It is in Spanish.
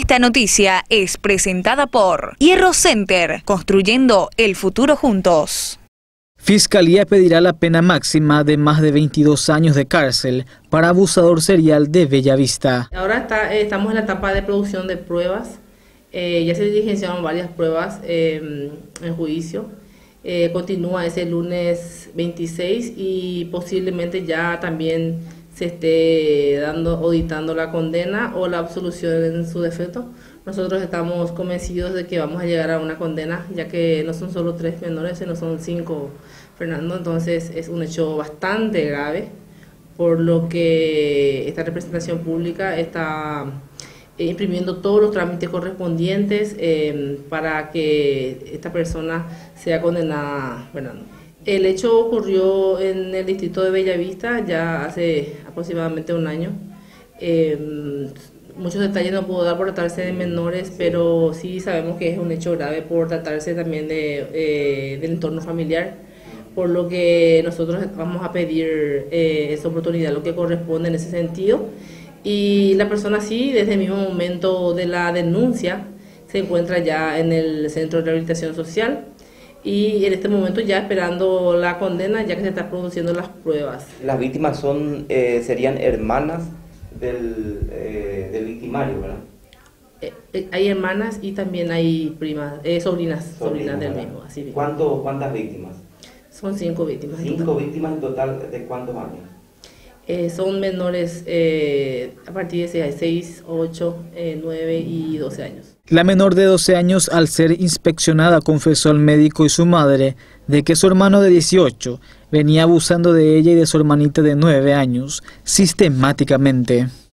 Esta noticia es presentada por Hierro Center, construyendo el futuro juntos. Fiscalía pedirá la pena máxima de más de 22 años de cárcel para abusador serial de Bellavista. Ahora estamos en la etapa de producción de pruebas. Ya se diligenciaron varias pruebas en juicio. Continúa ese lunes 26 y posiblemente ya también se esté auditando la condena o la absolución en su defecto. Nosotros estamos convencidos de que vamos a llegar a una condena, ya que no son solo 3 menores, sino son 5, Fernando. Entonces es un hecho bastante grave, por lo que esta representación pública está imprimiendo todos los trámites correspondientes para que esta persona sea condenada, Fernando. El hecho ocurrió en el distrito de Bellavista ya hace aproximadamente un año. Muchos detalles no puedo dar por tratarse de menores, pero sí sabemos que es un hecho grave por tratarse también del entorno familiar, por lo que nosotros vamos a pedir esa oportunidad, lo que corresponde en ese sentido. Y la persona sí, desde el mismo momento de la denuncia, se encuentra ya en el Centro de Rehabilitación Social y en este momento ya esperando la condena, ya que se están produciendo las pruebas. Las víctimas serían hermanas del victimario, ¿verdad? Hay hermanas y también hay primas, sobrinas del mismo. Así mismo. ¿Cuántas víctimas? Son 5 víctimas. 5 víctimas en total, ¿de cuántos años? Son menores a partir de 6, 8, 9 y 12 años. La menor de 12 años, al ser inspeccionada, confesó al médico y su madre de que su hermano de 18 venía abusando de ella y de su hermanita de 9 años sistemáticamente.